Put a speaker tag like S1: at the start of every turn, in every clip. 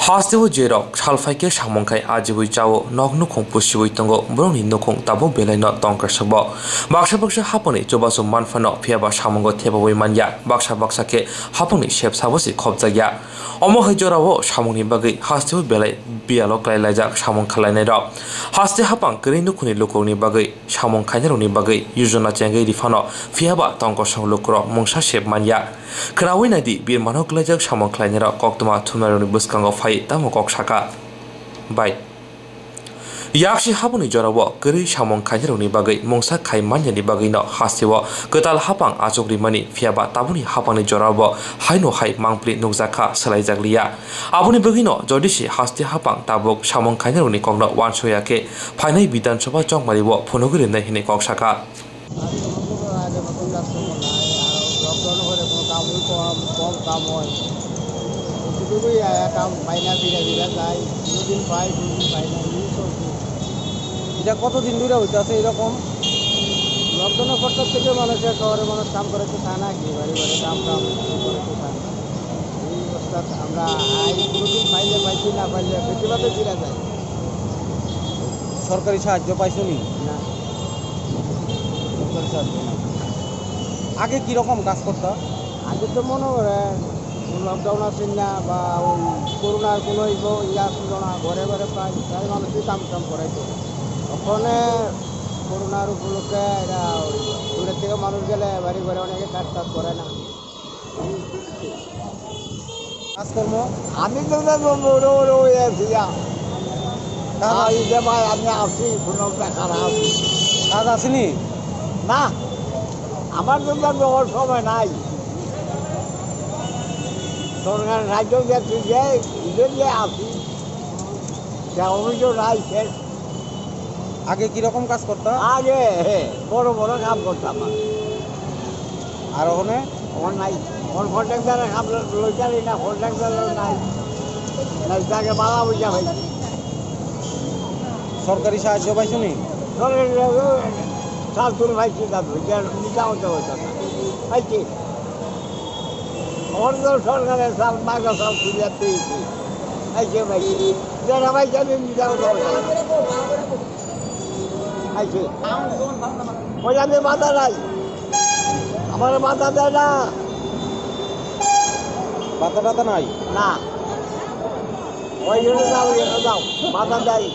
S1: Hastibu Jirok, Halfaike Shamonkai Ajibu Jawo, Nognukum Pushibu Tongo, Bruni Nukum, Tabo Bele not Donker Sabo. Baksha Baksha Haponi, Jobaso Manfano, Piaba Shamongo Teba Manya, Baksha Baksake, Haponi, Sheps Havosi Kobzaya. Omo Hijoravo, Shamoni Bagi, Hastibu Bele, Bialok Lajak, Shamon Kalanero. Hasti Hapang, Grinukuni Lukoni Bagi, Shamon Kaneruni Bagi, Yuzuna Jangi Fano, Fiaba Tongo Shang Lukro, Mungsha Shep Manya. Krawina di Bir Manok Lajak Shamon Kalanero, Koktuma Tumeruni Buskango Fai, Tamo Kok Shaka. Bye. Yakshi Hapuni Jorabo, Guri Shamon Kaneruni Bagi, Mungsa Kai Manyani Bagino, Hastiwo, Gotal Hapang Azogri Mani, Fiaba Tabuni Hapani Jorabo, Haino Hai Mangpli Nugzaka, Salazaglia. Abuni Bagino, Jodishi, Hasti Hapang, Tabok, Shamon Kaneruni Kongno, Wanshoyake, Painai Bidan Soba Jong Maribo, Ponogri Nehine Kok Shaka.
S2: কতদিন ধরে হইতেছে এরকম লকডাউনের পর থেকে মানুষের শহরে মানুষ কাম করে তো খায় না কি বাড়ি বাড়ি কাম করে তো খায় এই অবস্থা আমরা কোনোদিন পাইছি না পাইলে বেশিরভাগে ফিরে যায়। সরকারি সাহায্য পাইছো নি? না, সরকারি সাহায্য না। আগে কীরকম কাজ করতো? আগে তো মনে করেন লকডাউন আসেন না বা ওই করোনার কোনো ইয়া ছিল না, ঘরে ঘরে প্রায় মানুষই কাম করাইতো। ওখানে করোনার উপলক্ষে এরা দূরের থেকে মানুষ গেলে বাড়ি ঘরে অনেকে কাজ করে না কাজকর্ম। আমি তো আমি আসি কোনো খারাপ কাজ আসেনি না, আমার জন্য দেওয়ার সময় নাই। সরকার রাজ্য যে আসি অভিযোগ নাই শেষ। আগে কিরকম কাজ করতো? আগে বড় বড় কাম করতাম আর ওখানে নাই কন্ট্রাক্টারের কাম লইতারি না, কন্ট্রাক্টারের নাই তাকে বাধা বুঝা ভাই। সরকারি সাহায্য পাইছো নি? সরকারি সাহায্য পাইছি নিতা হতে হতো না পাইছি। অন্য সরকারের সাল মাগা সব সুবিধা পেয়েছি পাইছে পাইছি যারা পাইছে আমি নিতা হতে হতো না পাইছি। ওই আমি বাধা নাই, আমার বাধা দেয় না, বাধা টাধা নাই না, ওই জন্য যাও বাধা দেয়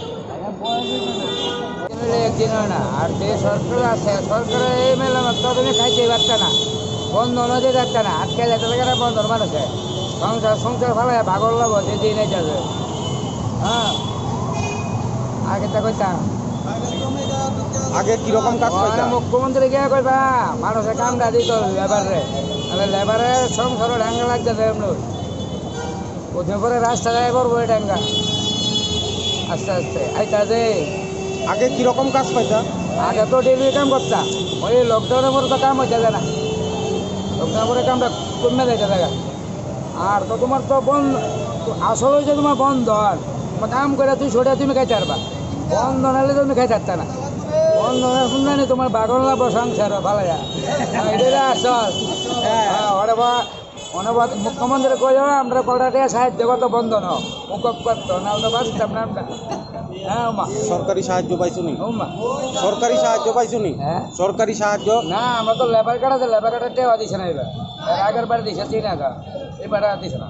S2: একদিন হয় না। আর যে সরকার আছে সরকারের এই মেলা ততদিনে খাইতে পারত না, বন্ধ নদী যাচ্ছে না, আটকে যেতে লাগে বন্ধ মানুষে সংসার ভালো ভাগর লাভ যেদিন এই যাবে। হ্যাঁ আগে তো কইতাম আগে কিরকম কাজ করতাম মুখ্যমন্ত্রী গিয়ে কইবা মানুষের কামটা দিত লেবারে, তাহলে লেবারে সংসারও ঢাঙ্গা লাগতেছে এমনি প্রথমে পরে রাস্তা গায়ে করবো এই ঢাঙ্গা আস্তে আস্তে আইতা যে। আগে কিরকম কাজ পাইতাম? আগে তো ডেলি কাম করতাম, ওই লকডাউনের পরে তো কাম হইতে যায় না, লকডাউনের পরে কামটা কমে যাইতে থাকে। আর তো তোমার তো বন্ধ আসলে হয়েছে তোমার বন্ধন কাম করে তুই ছোটা তুমি খাইতে পারবা, বন্ধন হলে তুমি খাইতে পারত না। বন্ধনের শুনলে নি তোমার বাগর লাভ সংসার ভালো যায় এটাই আসল। অনেক মুখ্যমন্ত্রী কই যাবে আমরা কটা টাকা সাহায্য করতো বন্ধন মুখ করতো না, ওটা বাঁচতাম না আমরা। হ্যাঁ মা সরকারি সাহায্য পাইছো নি? সরকারি সাহায্য পাইছো নি? সরকারি সাহায্য না, আমরা তো লেবার কার্ড আছে, লেবার কার্ডের টেওয়া দিছে না, এবার আগের বারে দিছে 3000, এবারে আর দিছে না।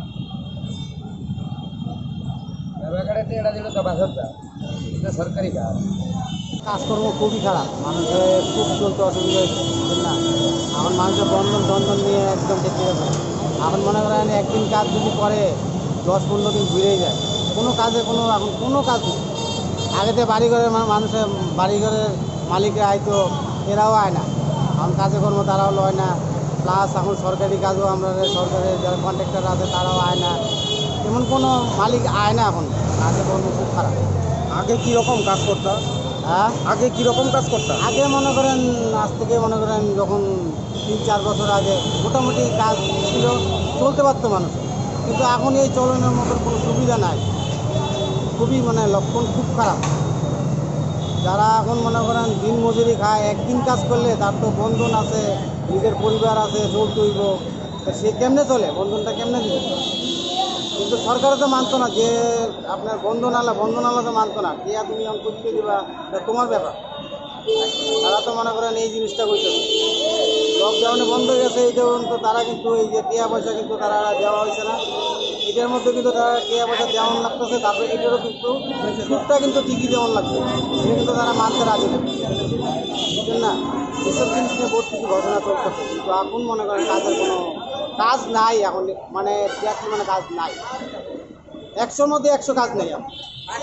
S2: লেবার কার্ডের টেওয়া দিল তো 72, এটা সরকারি কাজ। কাজকর্ম খুবই খারাপ, মানুষের খুব চলতে অসুবিধা হচ্ছে না। এখন মানুষের বন্ধন নিয়ে একদম দেখতে গেছে। এখন মনে করেন একদিন কাজ যদি করে 10-15 দিন ঘুরেই যায়, কোনো কাজে এখন কোনো কাজ নেই। আগেতে বাড়িঘরের মানুষের বাড়িঘরের মালিকরা হয়তো এরাও আয় না, এখন কাজে কর্ম তারাও লয় না। প্লাস এখন সরকারি কাজও আমরা সরকারের যারা কন্ট্রাক্টর আছে তারাও আয় না, এমন কোনো মালিক আয় না। এখন কাজে কর্ম খুব খারাপ। আগে কীরকম কাজ করতাম? হ্যাঁ আগে কীরকম কাজ করতাম? আগে মনে করেন আজ থেকে মনে করেন যখন 3-4 বছর আগে মোটামুটি কাজ ছিল, চলতে পারতো মানুষ, কিন্তু এখন এই চলনের মতো কোনো সুবিধা নাই, খুবই মানে লক্ষণ খুব খারাপ। যারা এখন মনে করেন দিন মজুরি খায়, একদিন কাজ করলে তার তো বন্ধন আছে, নিজের পরিবার আছে, চলতে হইব, সে কেমনে চলে? বন্ধনটা কেমনে দিবে? কিন্তু সরকারও তো মানতো না যে আপনার বন্ধনালা তো মানতো না যে তুমি অঙ্কুশকে দিবা এটা তোমার ব্যাপার। তারা তো মনে করেন এই জিনিসটা করতেছে, লকডাউনে বন্ধ হয়ে গেছে এই তো তারা কিন্তু এই যে টিয়া পয়সা কিন্তু তারা দেওয়া হয়েছে না, এটার মধ্যে কিন্তু তারা টিয়া পয়সা যেমন লাগতেছে তারপরে এটারও কিন্তু সুদটা কিন্তু ঠিকই যেমন লাগছে, এটা কিন্তু তারা মানতে রাজি না, বুঝলেন না? এসব জিনিস নিয়ে বহুত কিছু ঘটনা চলতেছে, কিন্তু এখন মনে করেন কাজের কোনো কাজ নাই এখন, মানে মানে কাজ নাই, 100-র মধ্যে 100 কাজ নেই এখন।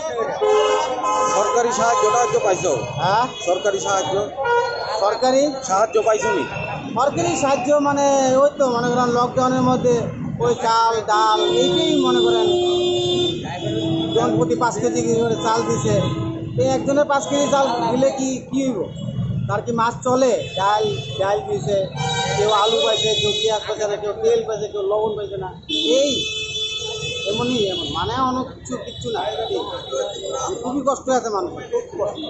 S3: সরকারি সাহায্য পাইছো?
S2: হ্যাঁ,
S3: সরকারি সাহায্য পাইছো নি?
S2: সরকারি সাহায্য মানে ওই তো মনে করেন লকডাউনের মধ্যে ওই চাল ডাল এইটাই মনে করেন জন প্রতি 5 কেজি করে চাল দিছে, এই একজনের 5 কেজি চাল দিলে কি হইব? তার কি মাছ চলে? ডাল দিয়েছে, কেউ আলু পাইছে, কেউ পেঁয়াজ পাইছে না, কেউ তেল পাইছে, কেউ লবণ পাইছে না, এই এমন মানে অনেক কিচ্ছু না, খুবই কষ্ট আছে মানুষের, খুব কষ্ট।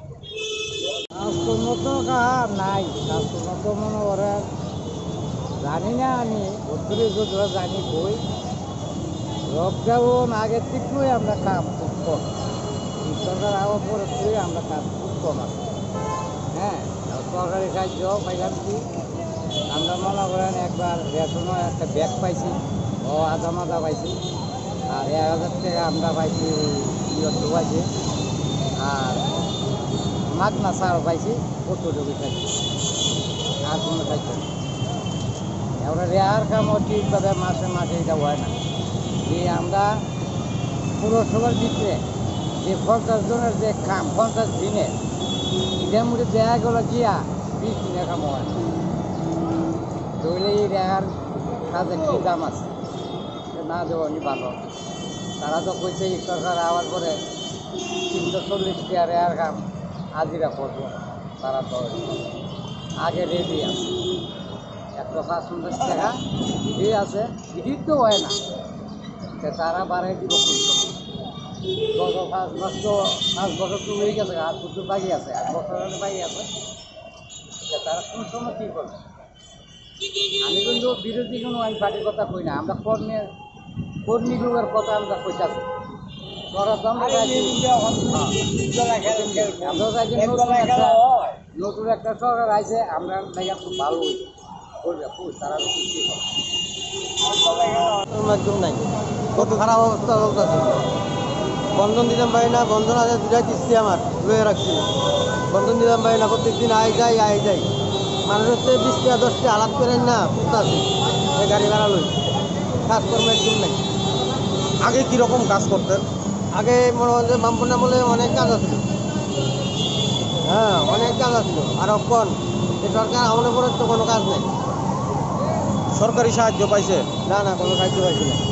S2: কাজকর্ম তো নাই, কাজকর্ম তো মনে করেন জানি না, আমি বছরে যতটা জানি বই লকডাউন আগের থেকেই আমরা কাজ খুব কম, সরকার আবার পরে থেকে আমরা কাজ খুব কম আছে। হ্যাঁ, সরকারি সাহায্য পাইলাম কি আমরা মনে করেন একবার রেশনও একটা ব্যাগ পাইছি, ও আধা মাদা পাইছি, আর 1000 টাকা আমরা পাইছি পাইছি, আর মাগনা সার পাইছি, কতটুকু পাইছি, আর কোনো সাহায্য নেই। এবার রেয়ার কামও ঠিকভাবে মাসে এটা হয় না, যে আমরা পুরসভার ভিতরে যে 50 জনের যে কাম 50 দিনে এটার মধ্যে দেখা গেল গিয়া 20 দিনের কাম হয় না, ধরলে এই রেয়ার কাজের কী দাম আছে, না দেওয়ানি ভালো। তারা তো কইছে এই সরকার আওয়ার পরে 340 টাকা রেয়ার কাম হাজিরা করবো, তারা তো আগে রেডি আছে 155 টাকা ইডি আছে, ইডি তো হয় না, তারা বাড়াই দিব গত 5 বছর তো হয়ে গেছে, 8 বছর বাকি আছে, 8 বছর বাকি আছে, তারা কোন সময় কী করবে? আমি কিন্তু বিরোধী কোনো আইন পার্টির কথা কই না, আমরা কর্মীগুলোর কথা আমরা কইতাছি। নতুন একটা সরকার আইছে, আমরা খুব ভালো করবে, তারা মাধ্যম নাই, কত খারাপ অবস্থা চলতেছে। বন্ধন দিতাম পারি না, বন্ধন আছে 2টা কিস্তি আমার লয়ে রাখছিল, বন্ধন দিতাম পারি না, প্রত্যেকদিন আয় যাই মানুষ হচ্ছে 20 টাকা 10 টাকা আলাপ করেন না, করতেছে এই গাড়ি ভাড়া লই, কাজকর্ম একদম নাই।
S3: আগে কীরকম কাজ করতেন?
S2: আগে মনে হয় যে মামপুনা বলে অনেক কাজ আছিল, হ্যাঁ অনেক কাজ আছিল, আর এখন এই সরকার আমাদের পরে তো কোনো কাজ নেই।
S3: সরকারি সাহায্য পাইছে?
S2: না কোনো সাহায্য পাইছি না।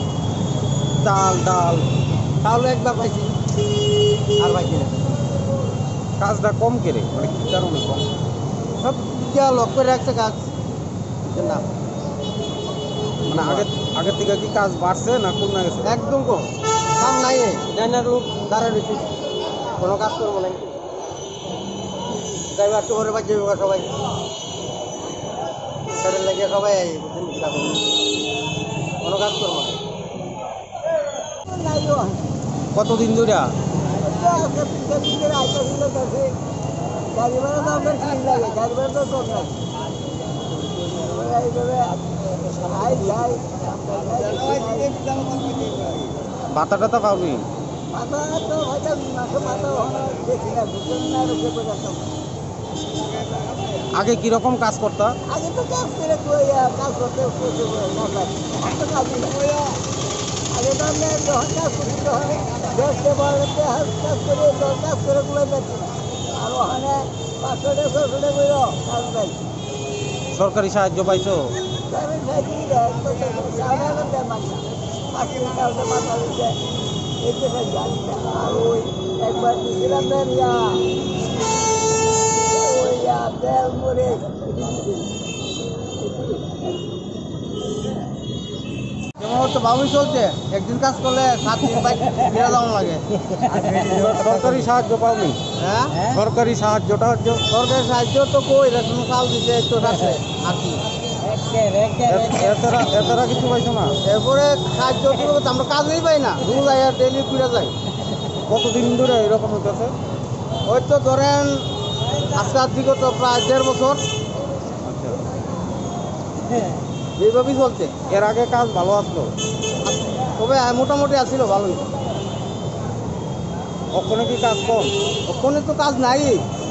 S3: ডাল
S2: একবার পাইছি, আর পাইছি না।
S3: কাজটা কম কেড়ে, মানে কী কারণে কম?
S2: সব যা লক করে রাখছে কাজ না,
S3: মানে আগের থেকে কি কাজ বাড়ছে না কমে গেছে?
S2: একদম কম, কাম নাই, ডাইনার লোক দাঁড়ায় রয়েছে, কোনো কাজ করবো নাই, ড্রাইভার তো ঘরে বাচ্চা সবাই সেটার লাগে সবাই কোনো কাজ করবো না।
S3: কতদিন ধরে? ভাতা টাতা পাবি? আগে কিরকম কাজ করতা?
S2: আগে তো কাজ করে কাজ করতে আগে তো আমরা যখন কাজ করছি তখন 10টা 12টা কাজ করে গুলো যাচ্ছি, আর ওখানে 500 টাকা 600 টাকা করে কাজ পাই।
S3: সরকারি সাহায্য পাইছো?
S2: আর ওই একবার দিয়েছিলাম তেল মরে তো ভালোই চলছে, একদিন কাজ করলে 7 দিন ফিরে যাওয়া লাগে।
S3: সরকারি সাহায্য পাওনি?
S2: হ্যাঁ,
S3: সরকারি সাহায্য
S2: তো কই রেশন চাল দিতে একটু আছে আর কি,
S3: এতারা কিছু পাইছো না?
S2: এরপরে সাহায্য করবে, আমরা কাজই পাই না, রোজ আয়া ডেলি ঘুরে যাই।
S3: কতদিন ধরে এরকম হইতেছে?
S2: ওই তো ধরেন আজকাল বিগত প্রায় 1.5 বছর
S3: আচ্ছা,
S2: এইভাবেই চলছে।
S3: এর আগে কাজ ভালো আসলো?
S2: তবে মোটামুটি আসছিল ভালোই।
S3: ওখানে কি কাজ কম?
S2: ওখানে তো কাজ নাই,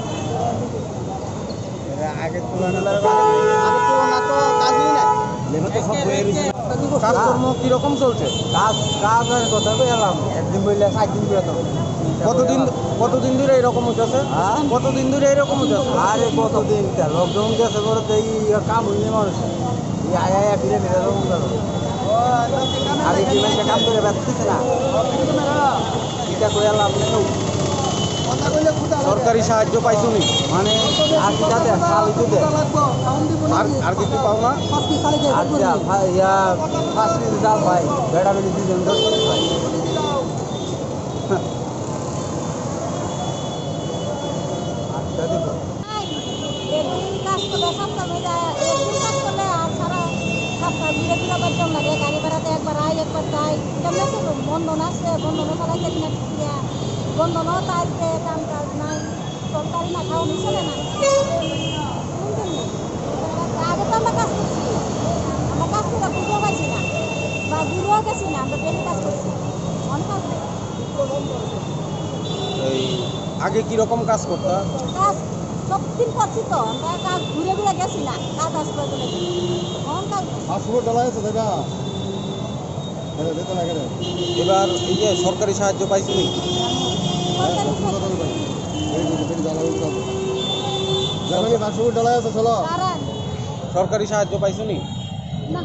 S3: আগের তুলনায়
S2: আগের তুলনায় তো কাজই নাই।
S3: কাজকর্ম কিরকম চলছে?
S2: কাজ কথা এলাম একদিন বললে 7 দিন করে তো।
S3: কতদিন ধরে এরকম হইতেছে?
S2: হ্যাঁ?
S3: কতদিন ধরে এরকম হইতেছে?
S2: আরে কতদিন লকডাউন গেছে পরে তো এই কাম হইনি মানুষ, এই আয়া ফিরে ফিরে এরকম গেল। আগে কি মানুষে কাম করে ব্যস্ত না, এটা করে এলাম
S3: সরকারি সাহায্য পাইছো নি?
S2: মানে আর কি যাতে শালিতে দে
S3: আর কিছু পাও না?
S2: আচ্ছা ভাই ইয়া 5 কেজি ডাল ভাই, বেড়া বেড়ি 2 জন 10 কেজি ভাই। আচ্ছা দেখো
S4: একদিন কাজ করলে সপ্তাহ একদিন কাজ করলে আর সারা সপ্তাহ ঘুরে ঘুরে করতাম লাগে, গাড়ি ভাড়াতে একবার আয় একবার যাই, কেমন আছে বন্ধন আছে, বন্ধনও চালাইতে কিনা বন্ধনও তাইতে কাম কাজ নাই, সরকারি না খাওয়া চলে না। আগে তো আমরা কাজ করছি, আমরা কাজ করে বুঝেও পাইছি না বা দূরেও গেছি না, আমরা ডেলি কাজ করছি, অনেক কাজ নেই।
S3: এই আগে কিরকম কাজ করতা?
S4: কাজ সব দিন করছি তো, আমরা কাজ ঘুরে ঘুরে গেছি না, কাজ আসবে বলে এখন কাজ নেই।
S3: এবার এই যে সরকারি সাহায্য পাইছো নি?
S4: কারণ
S3: সরকারি সাহায্য পাইছো নি?
S4: না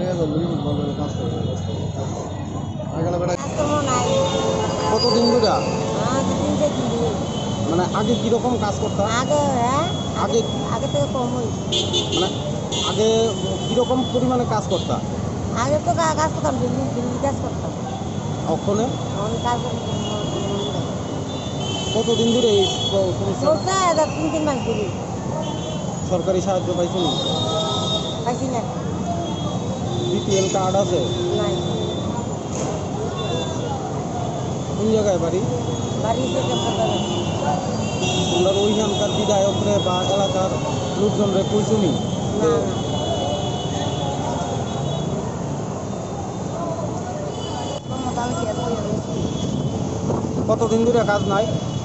S4: কাজকর্ম নাই।
S3: কতদিন ধরে?
S4: দুদিন দেখিনি।
S3: মানে আগে কিরকম কাজ করতা?
S4: আগে হ্যাঁ
S3: আগে
S4: আগে থেকে কম হয়েছে।
S3: মানে আগে কিরকম পরিমাণে কাজ করতা?
S4: আগে তো কাজ করতাম, দিল্লি দিল্লি কাজ করতাম,
S3: ওখানে
S4: এখন কাজ করি
S3: কতদিন ধরে এই সমস্যা?
S4: চলছে 3 মাস ধরে।
S3: সরকারি সাহায্য পাইছো নি?
S4: পাইছি না,
S3: বিপিএল কার্ড আছে?
S4: নাই।
S3: কোন জায়গায় বাড়ি?
S4: বাড়ি থেকে
S3: তোমরা ওইখানকার বিধায়করে বা এলাকার লোকজনরে কইছো নি?
S4: না না মোটামুটি
S3: কতদিন ধরে কাজ নাই?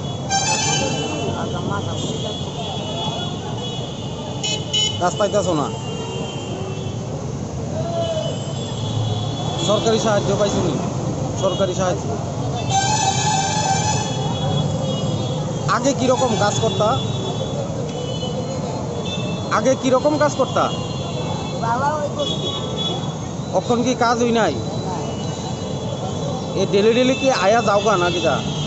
S3: কাজ পাইতেছো না? সরকারি সাহায্য পাইছো নি? সরকারি সাহায্য আগে কিরকম কাজ করতা? আগে কিরকম কাজ করতা?
S4: বাবা ওই করছি
S3: এখন কি কাজ হই নাই? এ ডেলি ডেলি কি আয়া যাও গা নাকি যা?